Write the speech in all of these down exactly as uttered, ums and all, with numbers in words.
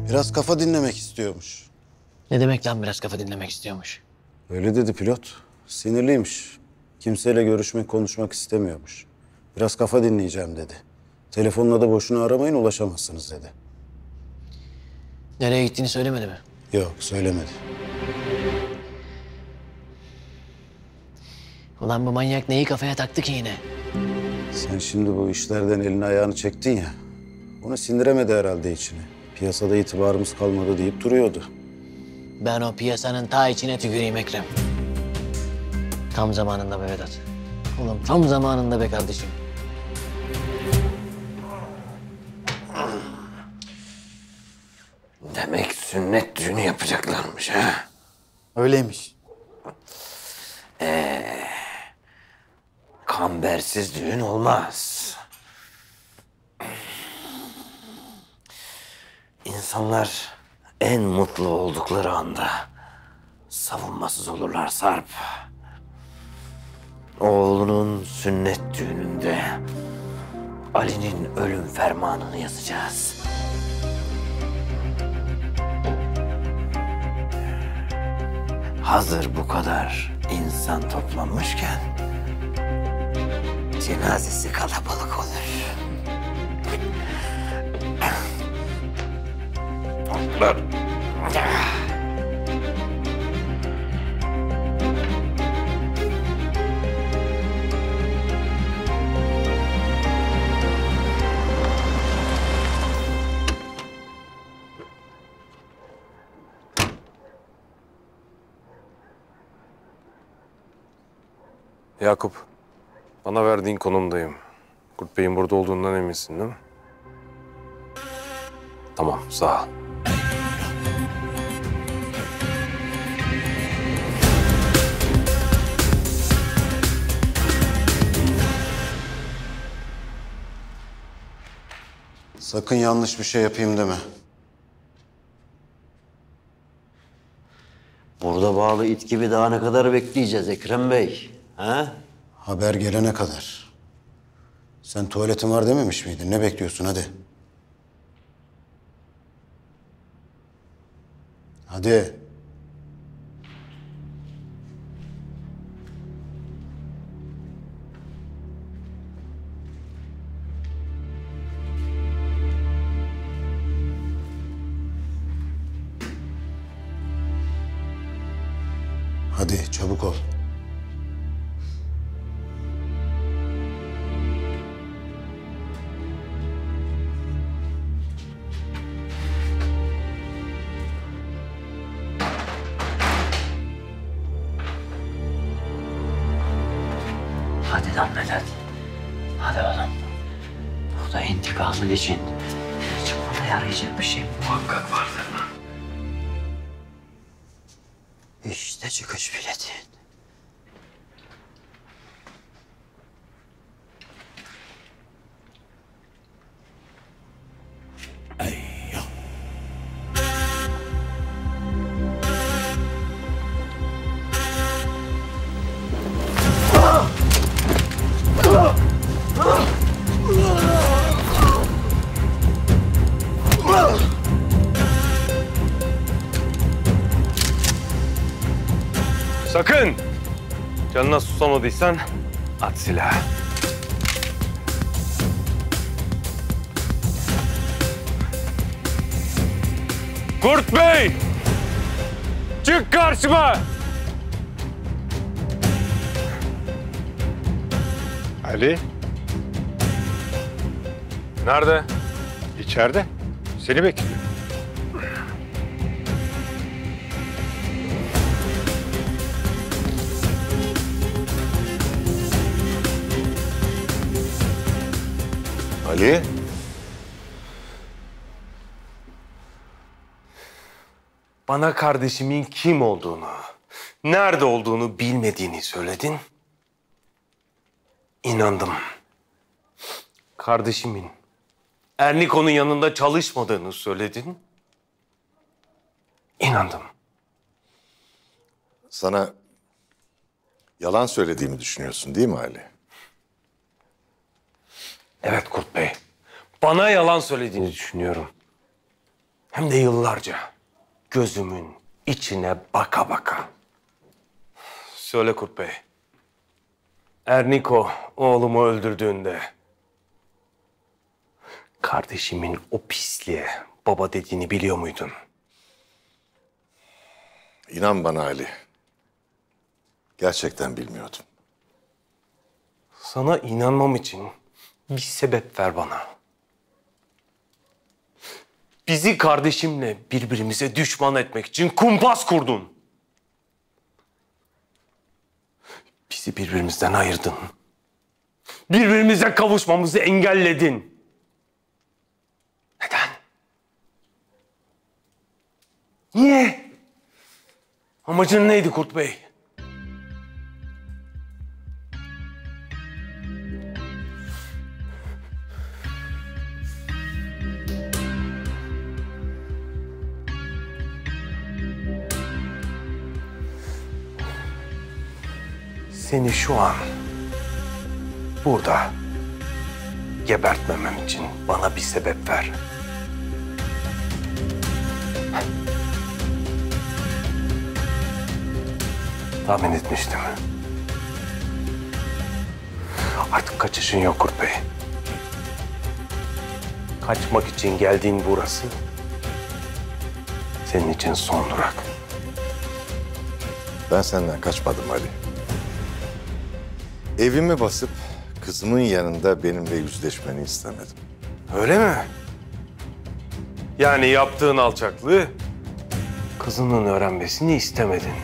Biraz kafa dinlemek istiyormuş. Ne demek lan biraz kafa dinlemek istiyormuş? Öyle dedi pilot. Sinirliymiş. Kimseyle görüşmek, konuşmak istemiyormuş. Biraz kafa dinleyeceğim dedi. Telefonla da boşuna aramayın, ulaşamazsınız dedi. Nereye gittiğini söylemedi mi? Yok, söylemedi. Ulan bu manyak neyi kafaya taktı ki yine? Sen şimdi bu işlerden elini ayağını çektin ya. Onu sindiremedi herhalde içine. Piyasada itibarımız kalmadı deyip duruyordu. Ben o piyasanın ta içine tüküreyim Ekrem. Tam zamanında be Vedat. Oğlum tam zamanında be kardeşim. Demek sünnet düğünü yapacaklarmış ha? Öyleymiş. Ee, kambersiz düğün olmaz. İnsanlar en mutlu oldukları anda savunmasız olurlar Sarp. Oğlunun sünnet düğününde Ali'nin ölüm fermanını yazacağız. Hazır bu kadar insan toplanmışken cenazesi kalabalık olur. Yakup, bana verdiğin konumdayım. Kurt Bey'in burada olduğundan eminsin değil mi? Tamam, sağ ol. Sakın yanlış bir şey yapayım deme. Burada bağlı it gibi daha ne kadar bekleyeceğiz Ekrem Bey? Ha? Haber gelene kadar. Sen tuvaletin var dememiş miydin? Ne bekliyorsun hadi. Hadi. Hadi çabuk ol. Hadi lan Vedat. Hadi oğlum. Bu da intikamın için. Çıkmada yarayacak bir şey muhakkak vardır lan. İşte çıkış biletin. Sakın! Canına susamadıysan at silahı. Kurt Bey! Çık karşıma! Ali, Nerede? içeride. Seni bekliyor. Ali, Bana kardeşimin kim olduğunu, nerede olduğunu bilmediğini söyledin. İnandım. Kardeşimin Erniko'nun yanında çalışmadığını söyledin. İnandım. sana yalan söylediğimi düşünüyorsun değil mi Ali? Evet Kurt Bey. Bana yalan söylediğini düşünüyorum. Hem de yıllarca. Gözümün içine baka baka. Söyle Kurt Bey. Erniko oğlumu öldürdüğünde kardeşimin o pisliğe baba dediğini biliyor muydun? İnan bana Ali. Gerçekten bilmiyordum. Sana inanmam için bir sebep ver bana. Bizi kardeşimle birbirimize düşman etmek için kumpas kurdun. Bizi birbirimizden ayırdın. Birbirimize kavuşmamızı engelledin. Neden? Niye? Amacın neydi Kurt Bey? Seni şu an burada gebertmemem için bana bir sebep ver. Tahmin etmiştim. Artık kaçışın yok Kurt Bey. Kaçmak için geldiğin burası senin için son durak. Ben senden kaçmadım Ali. Evimi basıp kızımın yanında benimle yüzleşmeni istemedim. Öyle mi? Yani yaptığın alçaklığı kızının öğrenmesini istemedin.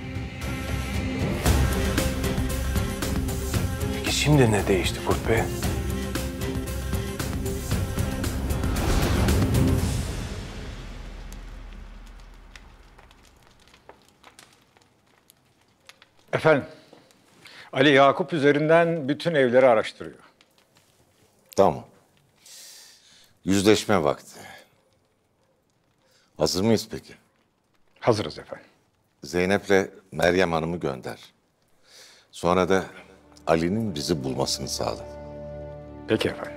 Peki şimdi ne değişti Kurt Bey? Efendim, Ali Yakup üzerinden bütün evleri araştırıyor. Tamam. Yüzleşme vakti. Hazır mıyız peki? Hazırız efendim. Zeynep'le Meryem Hanım'ı gönder. Sonra da Ali'nin bizi bulmasını sağla. Peki efendim.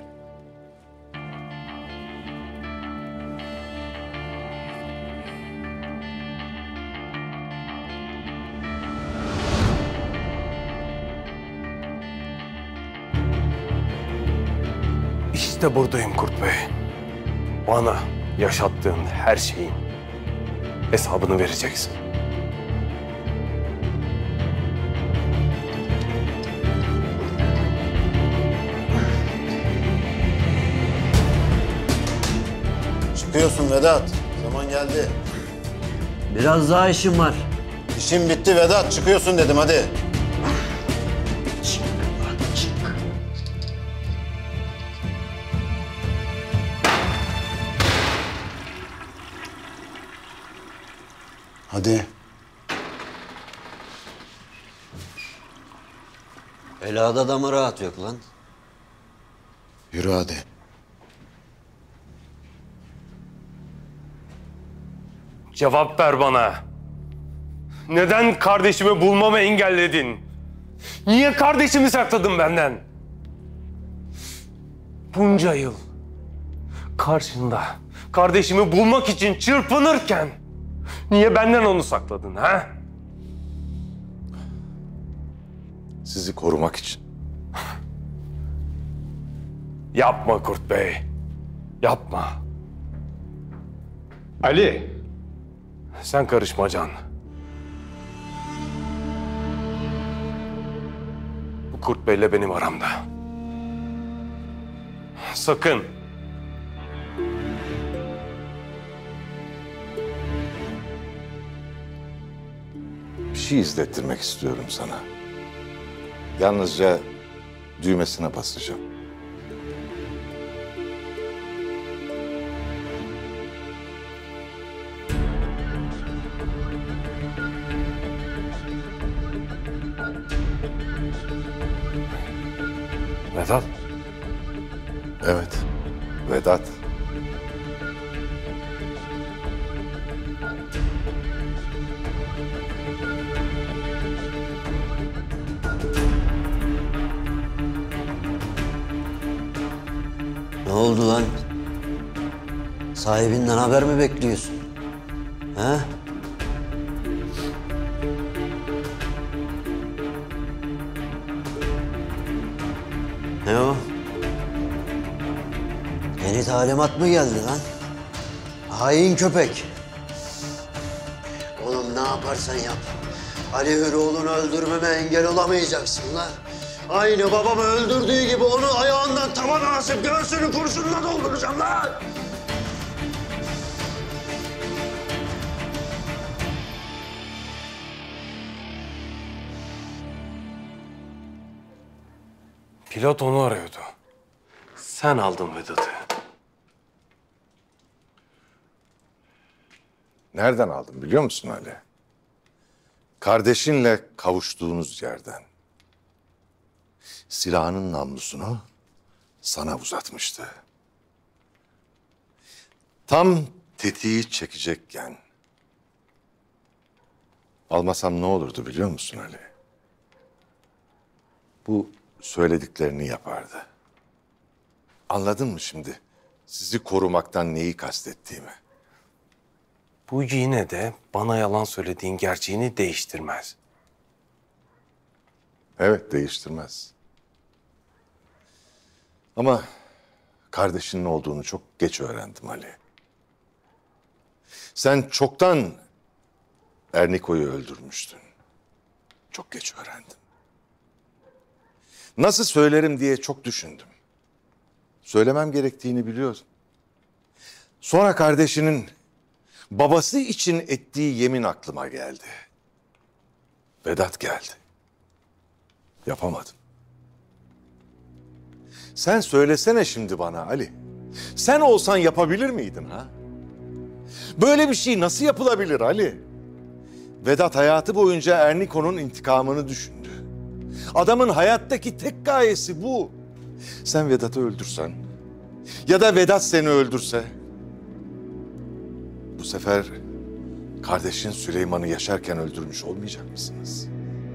İşte buradayım Kurt Bey. Bana yaşattığın her şeyin hesabını vereceksin. Çıkıyorsun Vedat. Zaman geldi. Biraz daha işim var. İşin bitti Vedat. Çıkıyorsun dedim hadi. Hadi. Belada da mı rahat yok lan? Yürü hadi. Cevap ver bana. Neden kardeşimi bulmamı engelledin? Niye kardeşimi sakladın benden? Bunca yıl karşında kardeşimi bulmak için çırpınırken niye benden onu sakladın ha? Sizi korumak için. Yapma Kurt Bey. Yapma. Ali, Sen karışma Can. Bu Kurt Bey'le benim aramda. Sakın. Bir şey izlettirmek istiyorum sana. Yalnızca düğmesine basacağım. Vedat. Evet, Vedat. Ne oldu lan? Sahibinden haber mi bekliyorsun? He? Ne o? Yeni talimat mı geldi lan? Hain köpek. Oğlum ne yaparsan yap. Ali Hüroğlu'nu öldürmeme engel olamayacaksın lan. Aynı babamı öldürdüğü gibi onu ayağından tavana asıp göğsünü kurşunla dolduracağım lan. Pilot onu arıyordu. Sen aldın Vedat'ı. Nereden aldın biliyor musun Ali? Kardeşinle kavuştuğunuz yerden. Silahının namlusunu sana uzatmıştı. Tam tetiği çekecekken almasam ne olurdu biliyor musun Ali? Bu söylediklerini yapardı. Anladın mı şimdi sizi korumaktan neyi kastettiğimi? Bu yine de bana yalan söylediğin gerçeğini değiştirmez. Evet, değiştirmez. Ama kardeşinin olduğunu çok geç öğrendim Ali. Sen çoktan Erniko'yu öldürmüştün. Çok geç öğrendim. Nasıl söylerim diye çok düşündüm. Söylemem gerektiğini biliyordum. Sonra kardeşinin babası için ettiği yemin aklıma geldi. Vedat geldi. Yapamadım. Sen söylesene şimdi bana Ali. Sen olsan yapabilir miydin ha? Böyle bir şey nasıl yapılabilir Ali? Vedat hayatı boyunca Erniko'nun intikamını düşündü. Adamın hayattaki tek gayesi bu. Sen Vedat'ı öldürsen ya da Vedat seni öldürse, bu sefer kardeşin Süleyman'ı yaşarken öldürmüş olmayacak mısınız?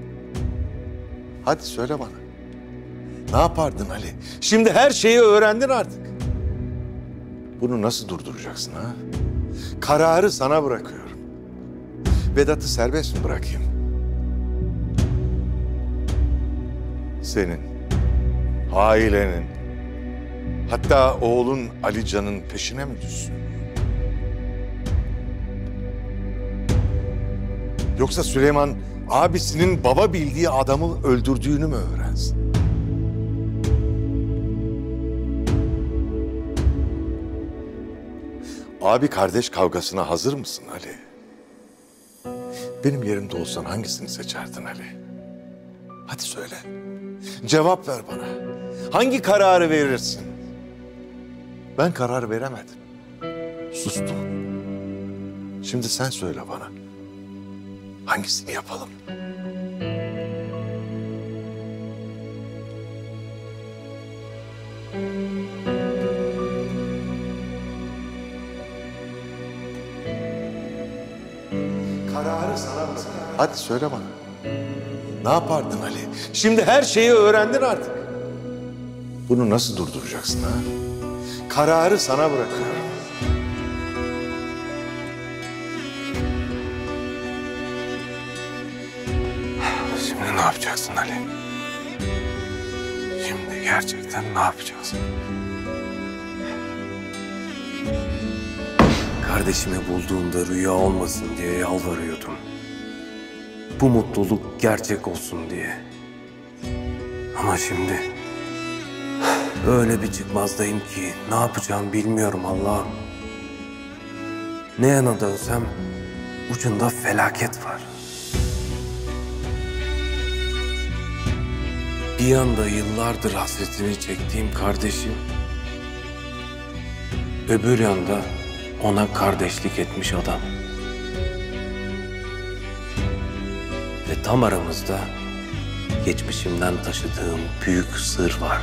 Hadi söyle bana. Ne yapardın Ali? Şimdi her şeyi öğrendin artık. Bunu nasıl durduracaksın ha? Kararı sana bırakıyorum. Vedat'ı serbest mi bırakayım? Senin, ailenin, hatta oğlun Alican'ın peşine mi düşsün? Yoksa Süleyman abisinin baba bildiği adamı öldürdüğünü mü öğrensin? Abi kardeş kavgasına hazır mısın Ali? Benim yerimde olsan hangisini seçerdin Ali? Hadi söyle. Cevap ver bana. Hangi kararı verirsin? Ben karar veremedim. Sustum. Şimdi sen söyle bana. Hangisini yapalım? Kararı sana mı? Hadi söyle bana. Ne yapardın Ali? Şimdi her şeyi öğrendin artık. Bunu nasıl durduracaksın ha? Kararı sana bırakıyorum. Şimdi ne yapacaksın Ali? Şimdi gerçekten ne yapacaksın? Kardeşimi bulduğumda rüya olmasın diye yalvarıyordum. Bu mutluluk gerçek olsun diye. Ama şimdi öyle bir çıkmazdayım ki ne yapacağım bilmiyorum Allah'ım. Ne yana dönsem ucunda felaket var. Bir yanda yıllardır hasretini çektiğim kardeşim, öbür yanda ona kardeşlik etmiş adam. Ve tam aramızda geçmişimden taşıdığım büyük sır var.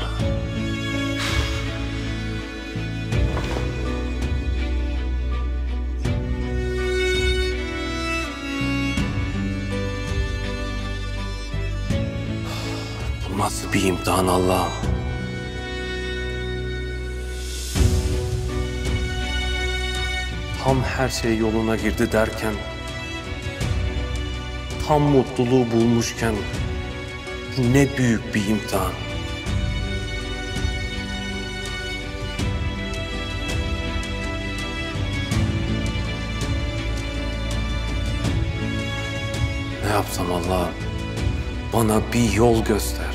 Bu nasıl bir imtihan Allah'ım? Tam her şey yoluna girdi derken, tam mutluluğu bulmuşken bu ne büyük bir imtihan. Ne yapsam Allah'ım? Bana bir yol göster.